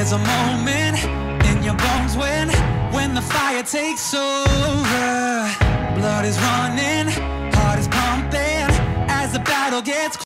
There's a moment in your bones when the fire takes over. Blood is running, heart is pumping as the battle gets